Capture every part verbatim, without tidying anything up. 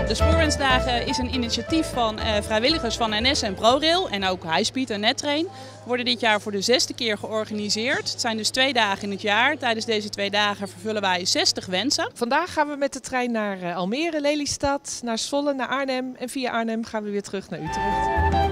De Spoorwensdagen is een initiatief van uh, vrijwilligers van N S en ProRail en ook Highspeed en NetTrain. Worden dit jaar voor de zesde keer georganiseerd. Het zijn dus twee dagen in het jaar. Tijdens deze twee dagen vervullen wij zestig wensen. Vandaag gaan we met de trein naar Almere, Lelystad, naar Zwolle, naar Arnhem. En via Arnhem gaan we weer terug naar Utrecht.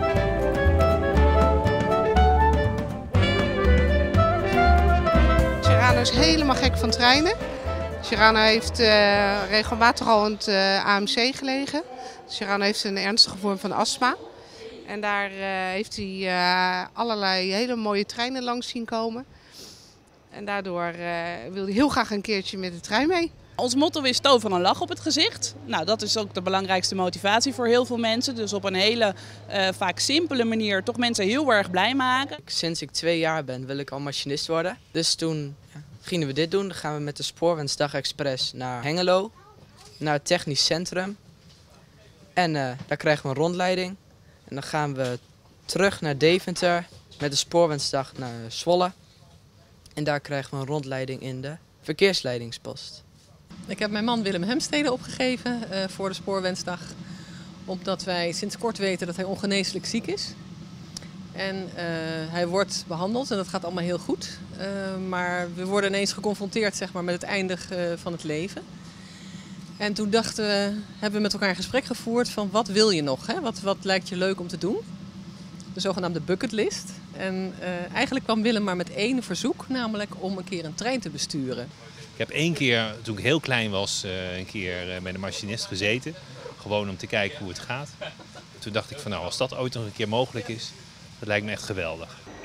Sharano is helemaal gek van treinen. Sharano heeft uh, regelmatig al in het uh, A M C gelegen. Sharano heeft een ernstige vorm van astma. En daar uh, heeft hij uh, allerlei hele mooie treinen langs zien komen. En daardoor uh, wil hij heel graag een keertje met de trein mee. Ons motto is toon van een lach op het gezicht. Nou, dat is ook de belangrijkste motivatie voor heel veel mensen. Dus op een hele uh, vaak simpele manier toch mensen heel erg blij maken. Sinds ik twee jaar ben wil ik al machinist worden. Dus toen ja, gingen we dit doen. Dan gaan we met de Spoorwensdag Express naar Hengelo. Naar het technisch centrum. En uh, daar krijgen we een rondleiding. En dan gaan we terug naar Deventer met de Spoorwensdag naar Zwolle. En daar krijgen we een rondleiding in de verkeersleidingspost. Ik heb mijn man Willem Hemstede opgegeven uh, voor de Spoorwensdag. Omdat wij sinds kort weten dat hij ongeneeslijk ziek is. En uh, hij wordt behandeld en dat gaat allemaal heel goed. Uh, maar we worden ineens geconfronteerd zeg maar, met het eindig uh, van het leven. En toen dachten we, hebben we met elkaar een gesprek gevoerd van wat wil je nog? Hè? Wat, wat lijkt je leuk om te doen? De zogenaamde bucketlist. En uh, eigenlijk kwam Willem maar met één verzoek, namelijk om een keer een trein te besturen. Ik heb één keer, toen ik heel klein was, een keer bij de machinist gezeten. Gewoon om te kijken hoe het gaat. Toen dacht ik van nou, als dat ooit nog een keer mogelijk is, dat lijkt me echt geweldig.